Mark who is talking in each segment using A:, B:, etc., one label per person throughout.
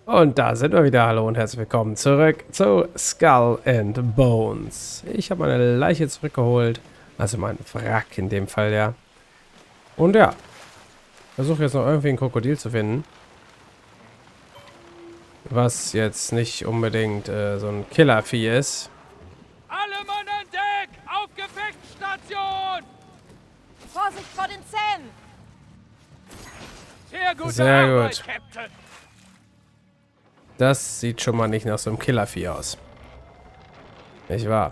A: Und da sind wir wieder. Hallo und herzlich willkommen zurück zu Skull and Bones. Ich habe meine Leiche zurückgeholt. Also mein Wrack in dem Fall, ja. Und ja, versuche jetzt noch irgendwie ein Krokodil zu finden. Was jetzt nicht unbedingt so ein Killervieh ist.
B: Alle Mann an Deck! Auf Gefechtsstation!
C: Vorsicht vor den Zähnen!
B: Sehr gute
A: Sehr
B: Arbeit,
A: gut.
B: Captain!
A: Das sieht schon mal nicht nach so einem Killervieh aus. Nicht wahr?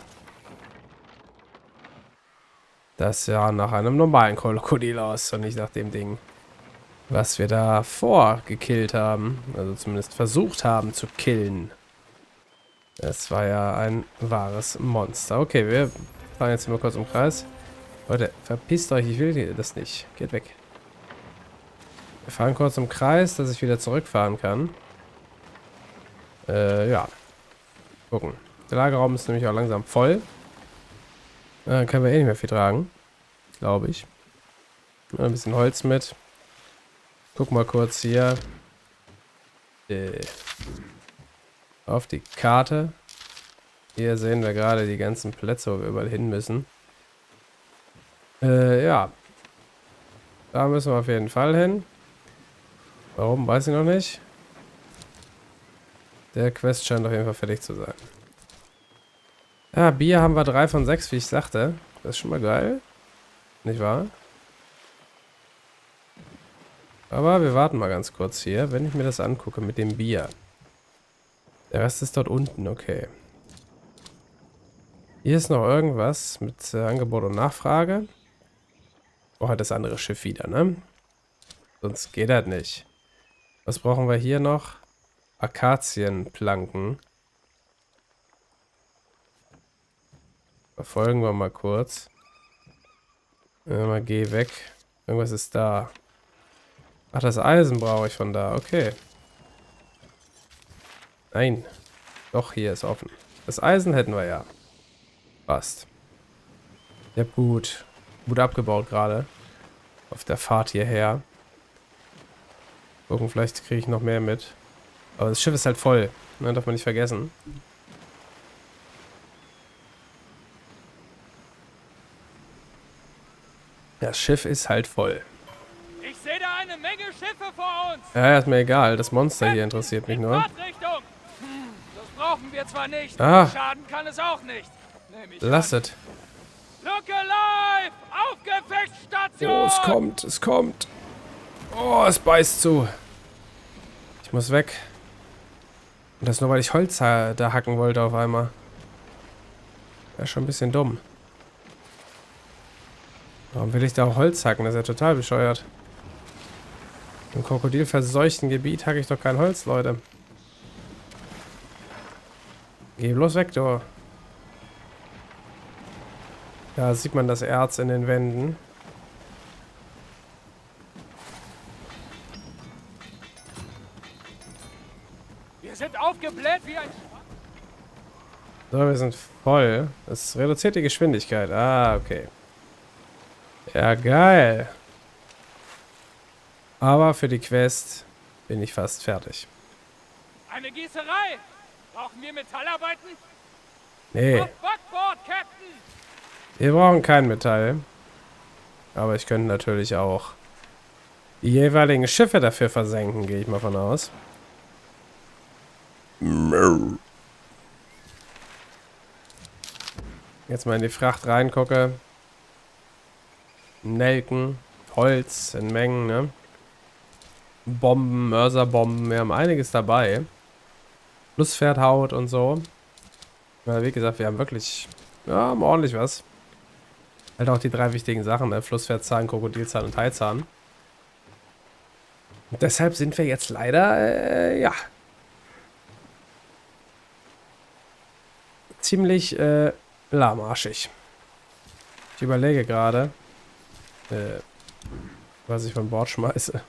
A: Das sah nach einem normalen Krokodil aus und nicht nach dem Ding, was wir da gekillt haben. Also zumindest versucht haben zu killen. Es war ja ein wahres Monster. Okay, wir fahren jetzt mal kurz im Kreis. Leute, verpisst euch, ich will das nicht. Geht weg. Wir fahren kurz im Kreis, dass ich wieder zurückfahren kann. Ja. Gucken. Der Lagerraum ist nämlich auch langsam voll. Dann können wir eh nicht mehr viel tragen. Glaube ich. Ein bisschen Holz mit. Guck mal kurz hier. Auf die Karte. Hier sehen wir gerade die ganzen Plätze, wo wir überall hin müssen. Ja. Da müssen wir auf jeden Fall hin. Warum, weiß ich noch nicht. Der Quest scheint auf jeden Fall fertig zu sein. Ja, Bier haben wir 3 von 6, wie ich sagte. Das ist schon mal geil. Nicht wahr? Aber wir warten mal ganz kurz hier, wenn ich mir das angucke mit dem Bier. Der Rest ist dort unten, okay. Hier ist noch irgendwas mit Angebot und Nachfrage. Oh, halt das andere Schiff wieder, ne? Sonst geht das nicht. Was brauchen wir hier noch? Akazienplanken. Verfolgen wir mal kurz. Mal geh weg. Irgendwas ist da. Ach, das Eisen brauche ich von da. Okay. Nein. Doch, hier ist offen. Das Eisen hätten wir ja. Passt. Ich habe gut abgebaut gerade. Auf der Fahrt hierher. Gucken, vielleicht kriege ich noch mehr mit. Aber das Schiff ist halt voll. Ne, darf man nicht vergessen. Das Schiff ist halt voll.
B: Ich sehe da eine Menge Schiffe vor uns!
A: Ja, ist mir egal. Das Monster hier interessiert mich nur.
B: Fahrtrichtung! Das brauchen wir zwar nicht,
A: Ah.
B: Schaden kann es auch nicht.
A: Lasst.
B: Look alive! Auf Gefechtsstation!
A: Oh, es kommt, es kommt. Oh, es beißt zu. Ich muss weg. Und das nur, weil ich Holz da hacken wollte auf einmal. Wäre schon ein bisschen dumm. Warum will ich da auch Holz hacken? Das ist ja total bescheuert. Im krokodilverseuchten Gebiet hacke ich doch kein Holz, Leute. Geh bloß weg, du. Da sieht man das Erz in den Wänden.
B: Wir sind aufgebläht wie ein...
A: So, wir sind voll. Das reduziert die Geschwindigkeit. Ah, okay. Ja, geil. Aber für die Quest bin ich fast fertig.
B: Eine Gießerei! Brauchen wir Metallarbeiten?
A: Nee,
B: Auf Backbord, Captain!
A: wir brauchen kein Metall. Aber ich könnte natürlich auch die jeweiligen Schiffe dafür versenken, gehe ich mal von aus. Jetzt mal in die Fracht reingucke. Nelken, Holz in Mengen, ne? Bomben, Mörserbomben, wir haben einiges dabei. Flusspferdhaut und so. Ja, wie gesagt, wir haben wirklich, ja, haben ordentlich was. Halt auch die 3 wichtigen Sachen, ne? Flusspferdzahn, Krokodilzahn und Haizahn. Und deshalb sind wir jetzt leider, ja, ziemlich lahmarschig. Ich überlege gerade, was ich von Bord schmeiße.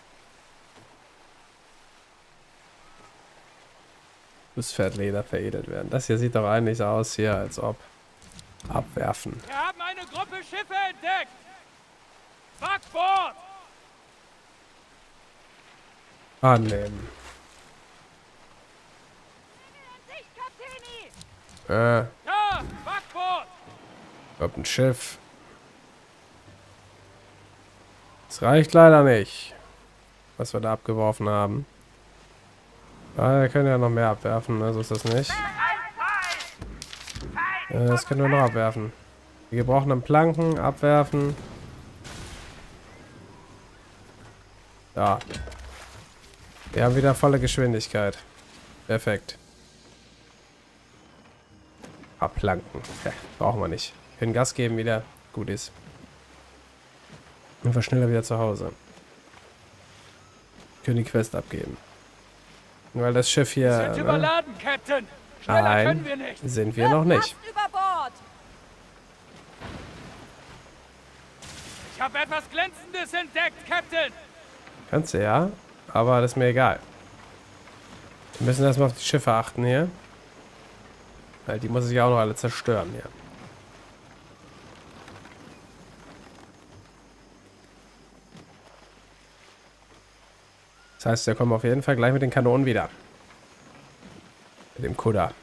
A: Flusspferdleder veredelt werden. Das hier sieht doch eigentlich so aus hier, als ob. Abwerfen.
B: Wir haben eine Gruppe Schiffe entdeckt! Backbord!
A: Annehmen.
B: Da, Backbord!
A: Kommt ein Schiff. Das reicht leider nicht, was wir da abgeworfen haben. Ah, wir können ja noch mehr abwerfen, ne? So ist das nicht. Das können wir noch abwerfen. Die gebrochenen Planken abwerfen. Ja. Wir haben wieder volle Geschwindigkeit. Perfekt. Abplanken. Ja, brauchen wir nicht. Wir können Gas geben wieder. Gut ist. Und wir schneller wieder zu Hause. Können die Quest abgeben. Weil das Schiff hier...
B: Wir sind überladen, Captain. Schneller
A: Nein,
B: können wir nicht.
A: sind wir noch nicht.
C: Fast über Bord.
B: Ich habe etwas Glänzendes entdeckt, Captain.
A: Kannst du ja, aber das ist mir egal. Wir müssen erstmal auf die Schiffe achten hier. Weil die muss ich ja auch noch alle zerstören hier. Das heißt, wir kommen auf jeden Fall gleich mit den Kanonen wieder. Mit dem Kudder.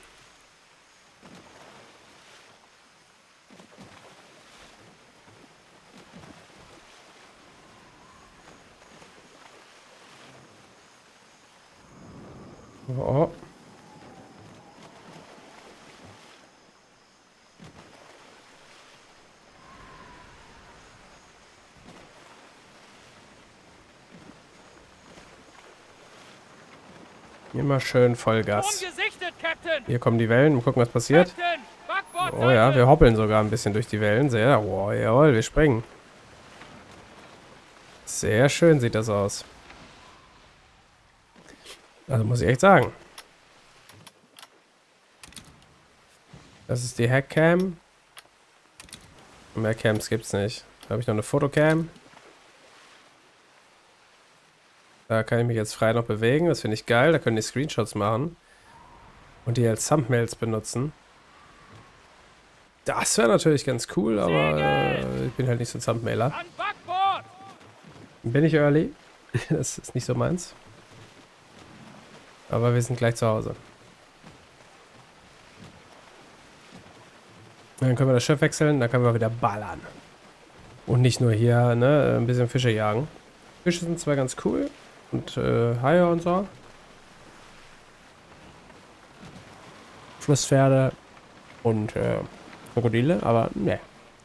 A: Oh. Immer schön Vollgas.
B: Ungesichtet, Captain.
A: Hier kommen die Wellen. Mal gucken, was passiert.
B: Captain, Backbord.
A: Oh ja, wir hoppeln sogar ein bisschen durch die Wellen. Sehr, oh, jawohl, wir springen. Sehr schön sieht das aus. Also muss ich echt sagen. Das ist die Hackcam. Mehr Cams gibt's nicht. Da habe ich noch eine Fotocam. Da kann ich mich jetzt frei noch bewegen. Das finde ich geil. Da können die Screenshots machen. Und die als Thumbnails benutzen. Das wäre natürlich ganz cool, aber ich bin halt nicht so ein Thumbnailer.
B: An Backbord.
A: Bin ich early? Das ist nicht so meins. Aber wir sind gleich zu Hause. Dann können wir das Schiff wechseln, dann können wir wieder ballern. Und nicht nur hier, ne, ein bisschen Fische jagen. Fische sind zwar ganz cool. Und Haie und so. Flusspferde und Krokodile, aber ne.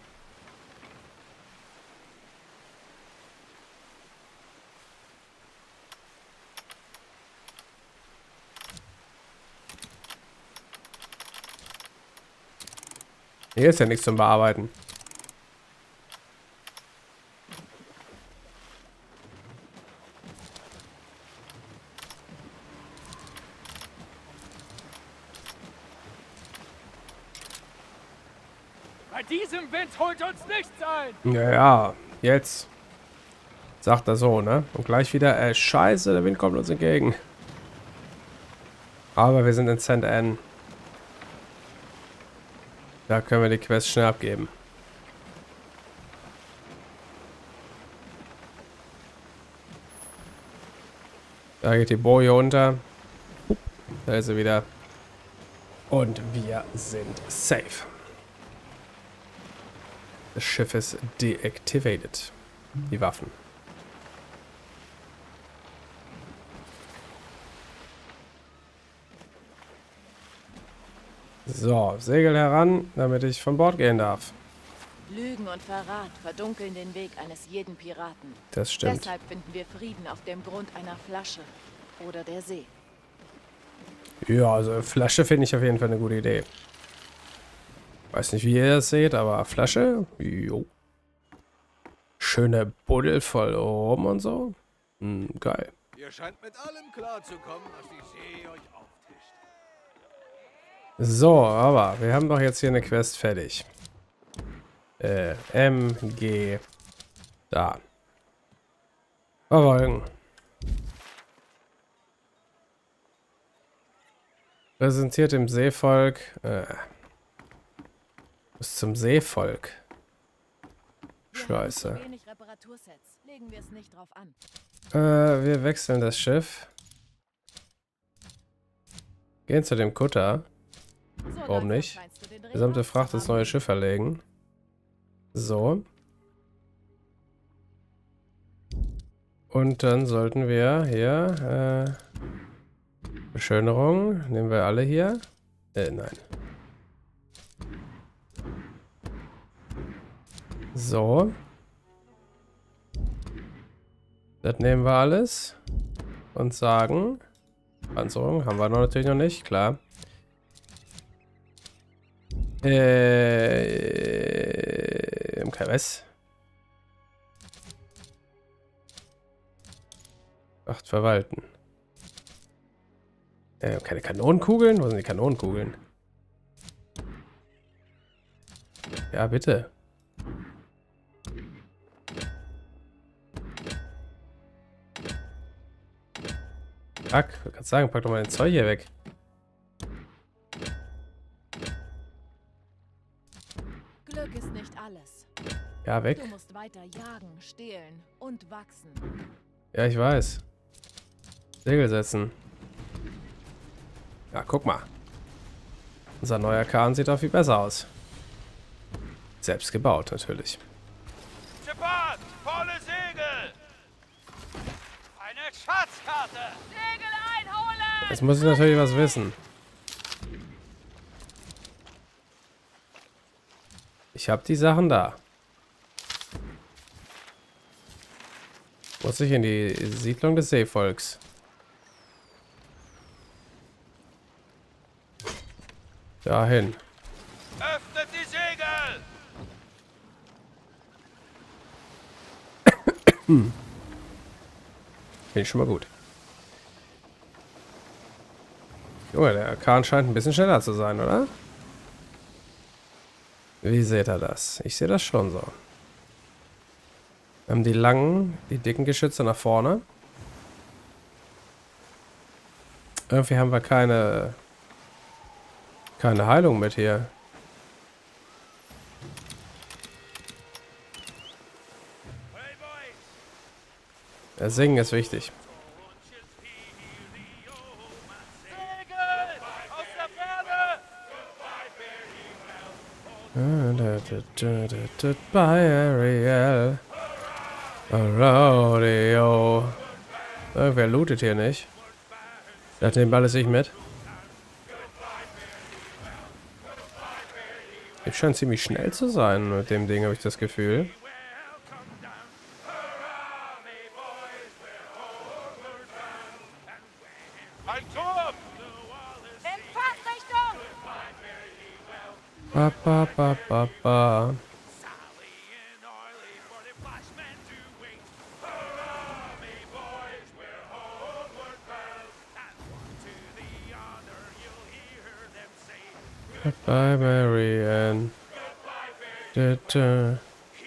A: Hier ist ja nichts zum Bearbeiten.
B: Bei diesem Wind holt uns nichts ein.
A: Ja, jetzt. Sagt er so, ne? Und gleich wieder, scheiße, der Wind kommt uns entgegen. Aber wir sind in St. Anne. Da können wir die Quest schnell abgeben. Da geht die Boje unter. Da ist sie wieder. Und wir sind safe. Das Schiff ist deactivated. Die Waffen. So, Segel heran, damit ich von Bord gehen darf.
C: Lügen und Verrat verdunkeln den Weg eines jeden Piraten.
A: Das stimmt.
C: Deshalb finden wir Frieden auf dem Grund einer Flasche oder der See.
A: Ja, also Flasche finde ich auf jeden Fall eine gute Idee. Weiß nicht, wie ihr das seht, aber Flasche, jo. Schöne Buddel voll rum und so. Geil.
D: Ihr scheint mit allem klarzukommen, was die See euch auftischt.
A: So, aber wir haben doch jetzt hier eine Quest fertig. MG. Da. Verfolgen. Präsentiert dem Seevolk. Bis zum Seevolk. Scheiße.
C: Wenig Reparatursets. Legen wir es nicht drauf an.
A: Wir wechseln das Schiff. Gehen zu dem Kutter.
C: So,
A: Warum nicht? Gesamte Fracht ins neue Schiff verlegen. So. Und dann sollten wir hier, Beschönerung, nehmen wir alle hier. Nein. So. Das nehmen wir alles. Und sagen. Panzerung haben wir noch natürlich noch nicht, klar. MKS. 8 verwalten. Keine Kanonenkugeln? Wo sind die Kanonenkugeln? Ja, bitte. Pack, ich kann sagen, pack doch mal den Zeug hier weg.
C: Glück ist nicht alles.
A: Ja, weg.
C: Du musst weiter jagen, stehlen und wachsen.
A: Ja, ich weiß. Segel setzen. Ja, guck mal. Unser neuer Kahn sieht auch viel besser aus. Selbst gebaut, natürlich.
B: Shepard, volle Segel! Eine Schatzkarte! Segel einholen!
A: Jetzt muss ich natürlich was wissen. Ich habe die Sachen da. Muss ich in die Siedlung des Seevolks. Dahin.
B: Öffnet die Segel!
A: Finde ich schon mal gut. Junge, der Kahn scheint ein bisschen schneller zu sein, oder? Wie seht ihr das? Ich sehe das schon so. Wir haben die langen, die dicken Geschütze nach vorne. Irgendwie haben wir keine Heilung mit hier. Ja, singen ist wichtig.
B: Segel! Aus der Ferne!
A: By Ariel. Rodeo. Wer lootet hier nicht? Das nimmt alles nicht mit. Ich scheint ziemlich schnell zu sein mit dem Ding, habe ich das Gefühl.
B: Ein Turm!
C: In Fahrtrichtung!
A: Ba, ba, ba, ba, ba. Goodbye, Marianne.
B: Weniger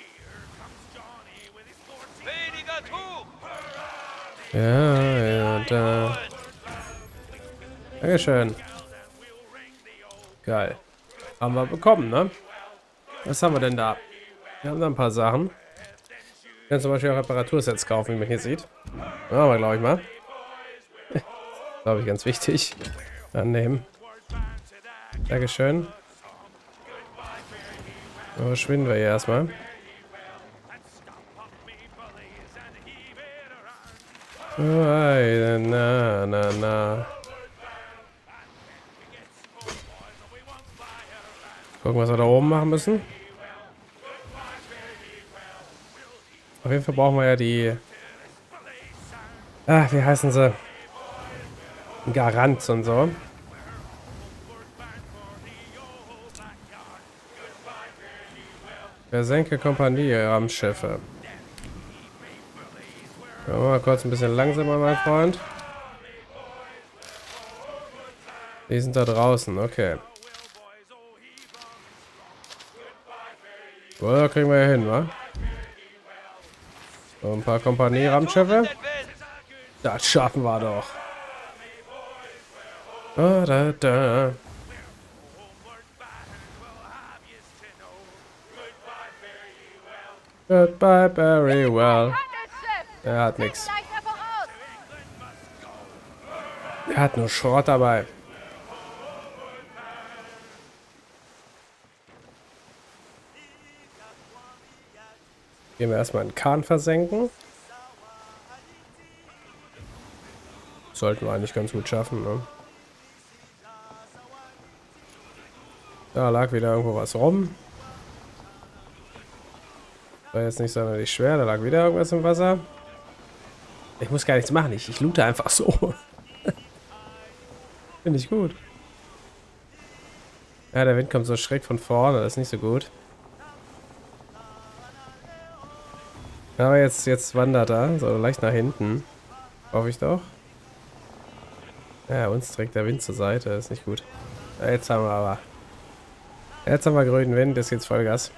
B: Tuch!
A: Ja, da. Dankeschön. Geil. Haben wir bekommen, ne? Was haben wir denn da? Wir haben da ein paar Sachen. Wir können zum Beispiel auch Reparatursets kaufen, wie man hier sieht. Machen wir, glaube ich, mal. Glaube ich, ganz wichtig. Annehmen. Dankeschön. So, verschwinden wir hier erstmal. Na. Gucken, was wir da oben machen müssen. Auf jeden Fall brauchen wir ja die... wie heißen sie? Garant und so. Versenke Kompanie Raumschiffe. Mal kurz ein bisschen langsamer, mein Freund. Die sind da draußen, okay. So, da kriegen wir ja hin, wa? So, ein paar Kompanie-Raumschiffe. Das schaffen wir doch. Da. Goodbye, very well. Er hat nichts. Er hat nur Schrott dabei. Gehen wir erstmal einen Kahn versenken. Sollten wir eigentlich ganz gut schaffen, ne? Da lag wieder irgendwo was rum. War jetzt nicht sonderlich schwer, da lag wieder irgendwas im Wasser. Ich muss gar nichts machen, ich loote einfach so. Finde ich gut. Ja, der Wind kommt so schräg von vorne, das ist nicht so gut. Aber jetzt wandert er, so leicht nach hinten. Hoffe ich doch. Ja, uns trägt der Wind zur Seite, das ist nicht gut. Ja, jetzt haben wir grünen Wind, jetzt geht's Vollgas.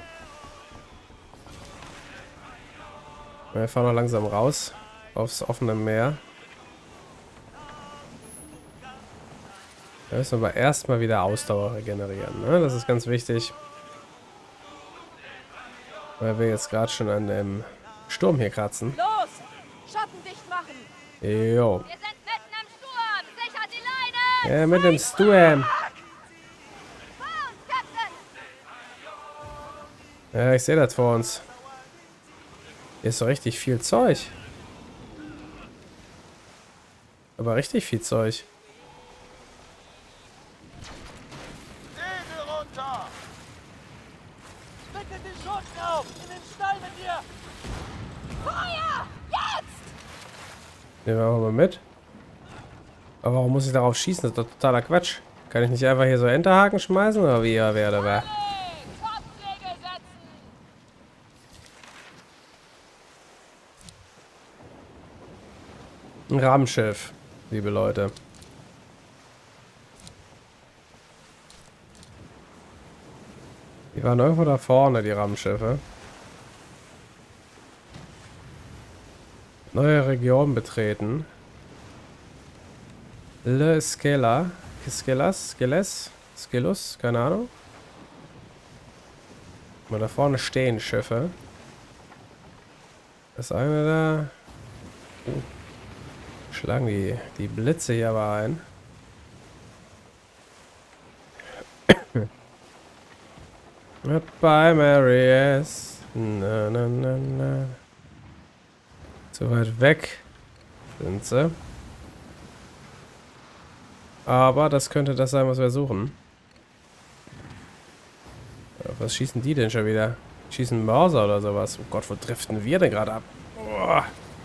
A: Wir fahren noch langsam raus aufs offene Meer. Da müssen wir aber erstmal wieder Ausdauer regenerieren, ne? Das ist ganz wichtig. Weil wir jetzt gerade schon an dem Sturm hier kratzen.
C: Los! Schatten dicht machen!
A: Jo.
E: Wir sind mitten im Sturm! Sichert die Leine!
A: Ja, mit dem Sturm.
E: Vor uns, Captain!
A: Ja, ich sehe das vor uns. Hier ist so richtig viel Zeug. Aber richtig viel Zeug.
D: Segel runter! Bitte die Schoten auf! In den Stall mit ihr!
E: Feuer! Jetzt!
A: Nehmen wir auch mal mit. Aber warum muss ich darauf schießen? Das ist doch totaler Quatsch. Kann ich nicht einfach hier so Enterhaken schmeißen? Oder wie er werde wer?
E: Topsegel setzen!
A: Ein Rammschiff, liebe Leute. Die waren irgendwo da vorne, die Rammschiffe. Neue Region betreten. Le Scala. Skelus, keine Ahnung. Mal da vorne stehen Schiffe. Das eine da. Schlagen die Blitze hier aber ein. Goodbye, Mary S. Na, na, na, na. Zu weit weg sind sie. Aber das könnte das sein, was wir suchen. Ja, was schießen die denn schon wieder? Schießen Mörser oder sowas? Oh Gott, wo driften wir denn gerade ab? Boah.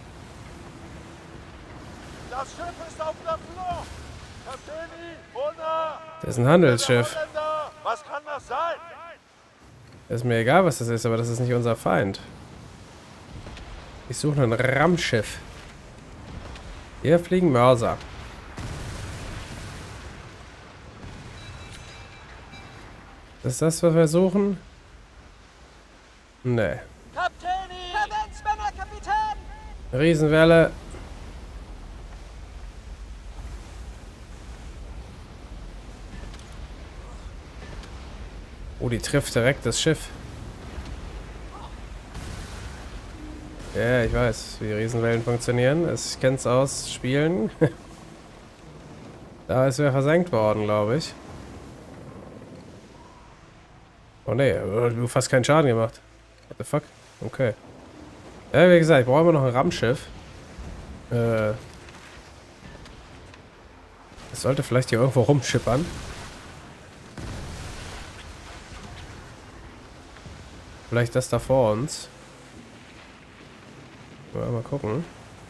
D: Das Schiff ist auf der Flucht! Kapitän, Mona!
A: Das ist ein Handelsschiff.
D: Holländer! Was kann das sein?
A: Ist mir egal, was das ist, aber das ist nicht unser Feind. Ich suche ein Rammschiff. Hier fliegen Mörser. Ist das, was wir suchen? Nee.
D: Kapitän! Verbandsmänner, Kapitän!
A: Riesenwelle. Oh, die trifft direkt das Schiff. Ja, ich weiß, wie Riesenwellen funktionieren. Ich kenn's aus Spielen. Da ist er versenkt worden, glaube ich. Oh ne, du hast fast keinen Schaden gemacht. What the fuck? Okay. Ja, wie gesagt, ich brauche immer noch ein Rammschiff. Das sollte vielleicht hier irgendwo rumschippern. Vielleicht das da vor uns. Mal gucken.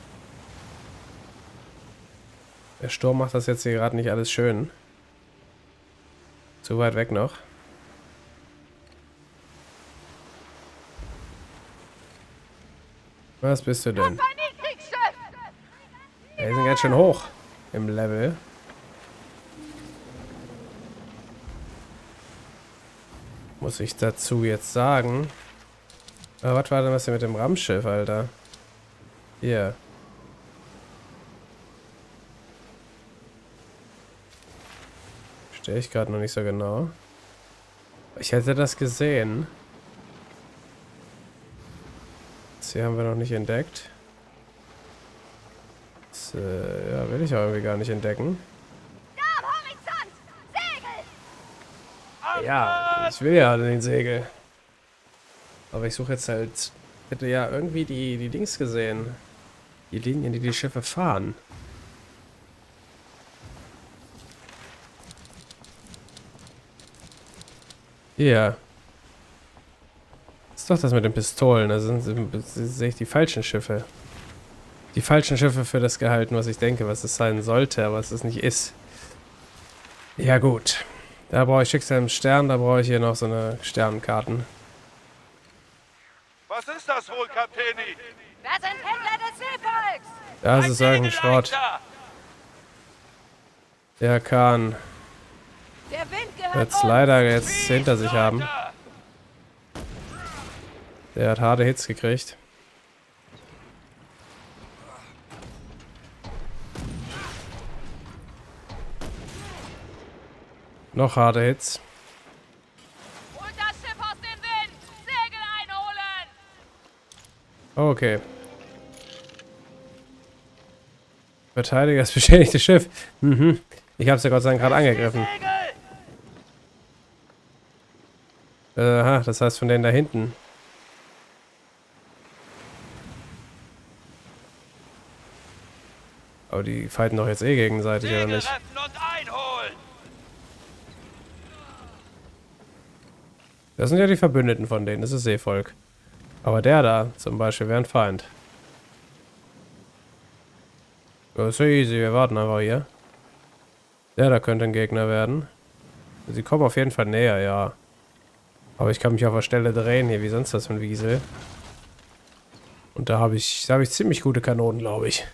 A: Der Sturm macht das jetzt hier gerade nicht alles schön. Zu weit weg noch. Was bist du denn? Ja, die sind ganz schön hoch im Level. Muss ich dazu jetzt sagen. Aber was war denn was hier mit dem Rammschiff, Alter? Hier. Verstehe ich gerade noch nicht so genau. Ich hätte das gesehen. Das hier haben wir noch nicht entdeckt. Das, ja, will ich auch irgendwie gar nicht entdecken.
E: Da am Horizont! Segel!
A: Ja, ich will ja den Segel. Aber ich suche jetzt halt hätte ja irgendwie die Dings gesehen. Die Linien, die die Schiffe fahren. Hier. Ist doch das mit den Pistolen. Da sehe ich die falschen Schiffe. Die falschen Schiffe für das gehalten, was ich denke, was es sein sollte, aber was es nicht ist. Ja gut. Da brauche ich Schicksal im Stern, da brauche ich hier noch so eine Sternenkarten.
D: Was ist das wohl, Kapitän?
E: Das sind Händler des Seevolks!
A: Das ist irgendein Schrott. Der kann
C: Der Wind gehört
A: jetzt
C: uns.
A: leider jetzt hinter sich haben. Der hat harte Hits gekriegt. Noch harte Hits.
E: Holt das Schiff aus dem Wind! Segel einholen!
A: Okay. Verteidiger das beschädigte Schiff. Mhm. Ich habe es ja Gott sei Dank gerade angegriffen. Aha, das heißt von denen da hinten. Aber die fighten doch jetzt eh gegenseitig, oder nicht? Das sind ja die Verbündeten von denen, das ist Seevolk. Aber der da zum Beispiel wäre ein Feind. Das ist ja easy, wir warten einfach hier. Der da könnte ein Gegner werden. Sie kommen auf jeden Fall näher, ja. Aber ich kann mich auf der Stelle drehen hier, wie sonst was für ein Wiesel. Und da habe ich ziemlich gute Kanonen, glaube ich.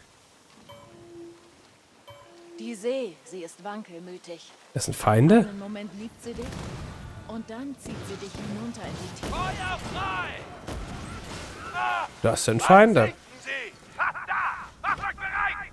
C: Die See, sie ist wankelmütig.
A: Das sind Feinde?
C: Einen Moment liebt sie dich und dann zieht sie dich hinunter in die Tiefe.
D: Feuer frei!
A: Das sind Feinde.
D: Sinken Sie! Ha, da! Macht euch bereit!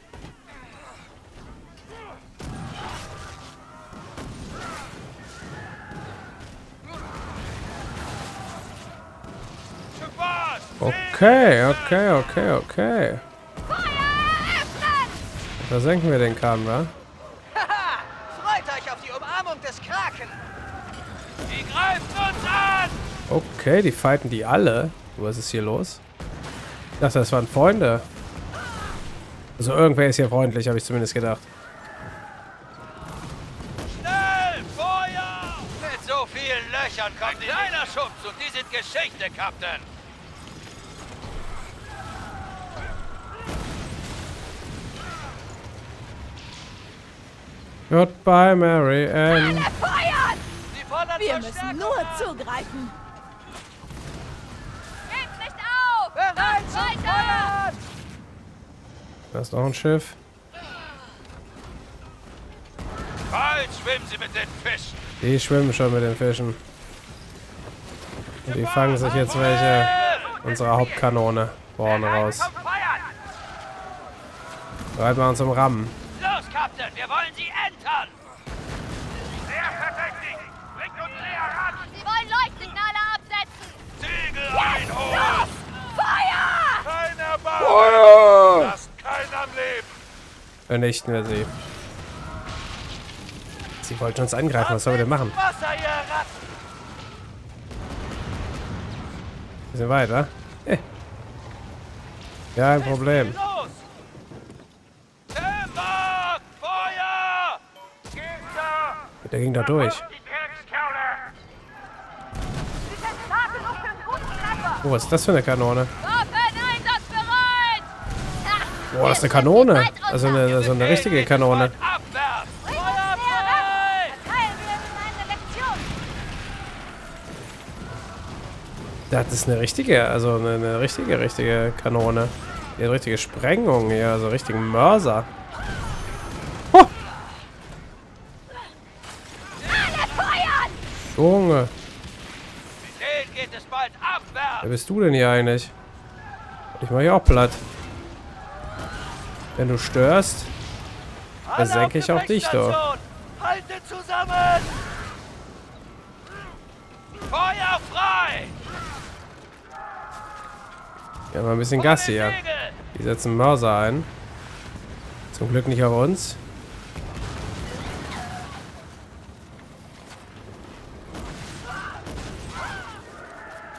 A: Okay.
E: Feuer eröffnen!
A: Versenken wir den Kahn, wa?
F: Haha! Freut euch auf die Umarmung des Kraken!
B: Die greifen uns an!
A: Okay, die fighten die alle. Was ist hier los? Ich dachte, das waren Freunde. Also irgendwer ist hier freundlich, habe ich zumindest gedacht.
B: Schnell! Feuer!
F: Mit so vielen Löchern kommt die...
B: Kleiner Schubs und die sind Geschichte, Captain!
A: Goodbye, Mary Ann.
E: Feuern!
F: Sie fordern
C: Wir müssen
F: Verstärkung
C: nur
F: an.
C: zugreifen.
E: Gebt nicht auf!
F: Bereit
E: Macht
F: zum
E: weiter!
F: Feuern!
A: Da ist noch ein Schiff.
B: Bald schwimmen sie mit den Fischen!
A: Die schwimmen schon mit den Fischen. Und die fangen sich jetzt welche unserer Hauptkanone vorne raus.
B: Zum Feiern!
A: Bereit machen zum Rammen.
B: Los, Captain! Wir wollen sie entern!
D: Sehr verdächtig! Bringt uns näher ran!
E: Sie wollen Leuchtsignale absetzen!
B: Segel einholen!
E: Feuer!
D: Kein Erbarmen! Lasst keinen am Leben!
A: Vernichten wir sie. Sie wollten uns angreifen, was sollen wir denn machen?
F: Wasser, ihr Ratten!
A: Wir sind weit, wa? Ja, ein Problem.
B: Los! Timber! Feuer!
A: Der ging da durch.
D: Die Kriegskerle!
E: Sie sind stark genug für einen guten Treffer!
A: Oh, was ist das für eine Kanone?
E: Waffen einsatzbereit!
A: Boah, das ist eine Kanone. Also eine richtige Kanone.
B: Abwärts!
E: Bringt uns näher ran! Erteilen wir ihnen eine Lektion!
A: Das ist eine richtige, also eine richtige Kanone. Eine richtige Sprengung hier, also richtigen Mörser. Oh,
E: Alle feuern!
A: Junge,
B: Den geht es bald abwärts!
A: wer bist du denn hier eigentlich? Ich mach hier auch platt. Wenn du störst, versenke ich auch dich doch.
F: Haltet zusammen!
B: Feuer frei!
A: Ja, mal ein bisschen Gas hier. Die setzen Mörser ein. Zum Glück nicht auf uns.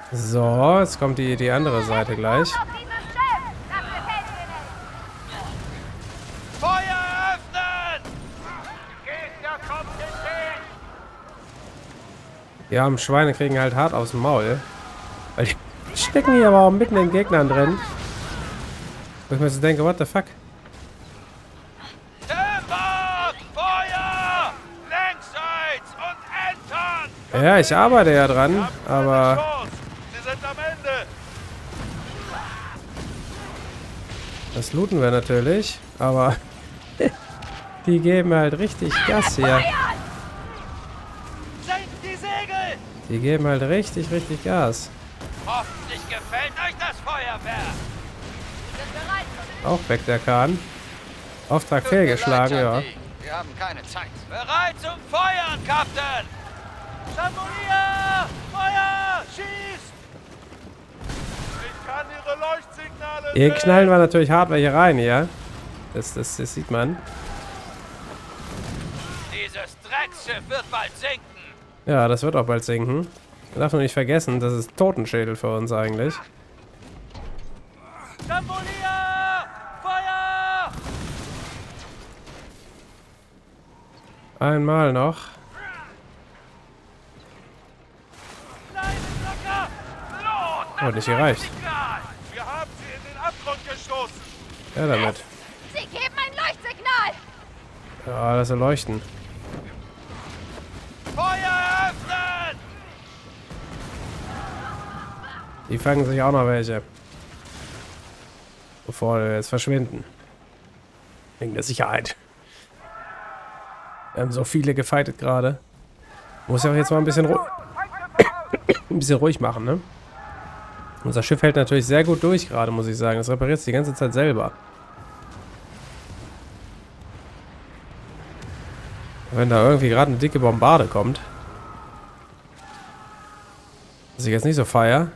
A: So, jetzt kommt die andere Seite gleich.
E: Auf dieses Schiff! Das gefällt mir nicht!
B: Feuer öffnen!
D: Gegner kommt entgegen!
A: Die armen Schweine kriegen halt hart aufs Maul. Weil die stecken hier aber auch mitten in den Gegnern drin. Wo ich mir so denke, what the fuck?
B: Timber! Feuer! Längsseits und entern!
A: Ja, ich arbeite ja dran, aber
D: Chance. Sie sind am Ende!
A: das looten wir natürlich. Aber die geben halt richtig Gas hier.
B: Senkt die Segel!
A: Die geben halt richtig Gas.
B: Hoffentlich gefällt euch das Feuerwerk!
A: Auch weg der Kahn. Auftrag fehlgeschlagen, ja.
F: Wir haben keine Zeit.
B: Bereit zum Feuern, Captain!
D: Schambolier! Feuer! Schießt! Ich kann ihre Leuchtsignale
A: Hier
D: sehen.
A: knallen wir natürlich hart welche rein, ja. Das sieht man.
B: Dieses Drecksschiff wird bald sinken!
A: Ja, das wird auch bald sinken. Man darf nur nicht vergessen, das ist Totenschädel für uns eigentlich.
B: Schambolier! Feuer!
A: Einmal noch. Oh, nicht gereicht.
D: Wir haben sie in den Abgrund gestoßen.
A: Ja, damit.
E: Sie geben ein Leuchtsignal!
A: Ja, das soll leuchten.
B: Feuer öffnen!
A: Die fangen sich auch noch welche. Bevor wir jetzt verschwinden. Wegen der Sicherheit. Wir haben so viele gefightet gerade. Muss ja auch jetzt mal ein bisschen ruhig machen, ne? Unser Schiff hält natürlich sehr gut durch gerade, muss ich sagen. Das repariert sich die ganze Zeit selber. Wenn da irgendwie gerade eine dicke Bombarde kommt. Was ich jetzt nicht so feier.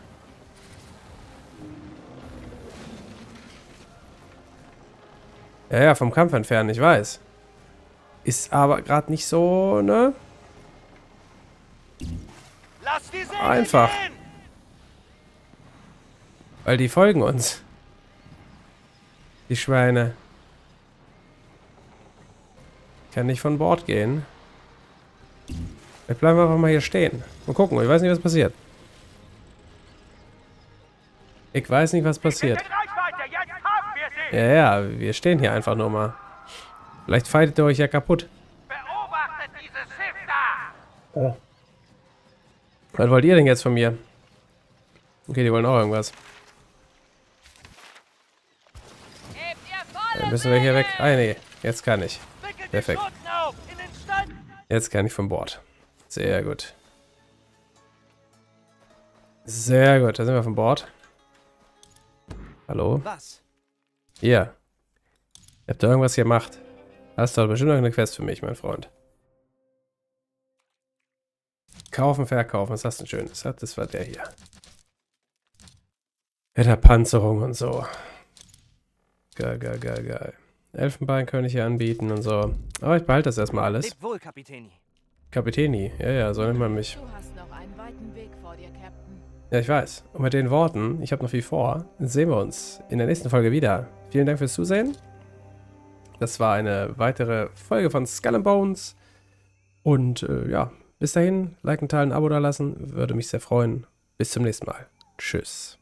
A: Ja, vom Kampf entfernen, ich weiß. Ist aber gerade nicht so, ne?
B: Lass die Segel
A: Einfach.
B: gehen!
A: Weil die folgen uns. Die Schweine. Ich kann nicht von Bord gehen. Wir bleiben einfach mal hier stehen. Und gucken, ich weiß nicht, was passiert. Ich weiß nicht, was passiert.
D: In Reichweite, jetzt haben wir sie!
A: Ja, wir stehen hier einfach nur mal. Vielleicht fightet ihr euch ja kaputt.
B: Beobachtet dieses Schiff da!
A: Oh. Was wollt ihr denn jetzt von mir? Okay, die wollen auch irgendwas.
E: Gebt ihr volle
A: Dann müssen wir hier weg. Ah, nee, jetzt kann ich.
B: Wickelt die
A: Perfekt.
B: Schotten auf! In den Stand!
A: Jetzt kann ich von Bord. Sehr gut. Sehr gut, da sind wir von Bord. Hallo?
F: Was?
A: Hier. Ihr habt da irgendwas gemacht. Hast du bestimmt noch eine Quest für mich, mein Freund. Kaufen, verkaufen. Was hast du denn Schönes? Das war der hier. Panzerung und so. Geil. Elfenbein könnte ich hier anbieten und so. Aber ich behalte das erstmal alles.
F: Lebt wohl, Kapitäni.
A: Kapitäni. Ja, so nennt man mich.
C: Du hast noch einen weiten Weg vor dir, Captain.
A: Ja, ich weiß. Und mit den Worten, ich habe noch viel vor, sehen wir uns in der nächsten Folge wieder. Vielen Dank fürs Zusehen. Das war eine weitere Folge von Skull and Bones. Und ja, bis dahin, liken, teilen, ein Abo da lassen. Würde mich sehr freuen. Bis zum nächsten Mal. Tschüss.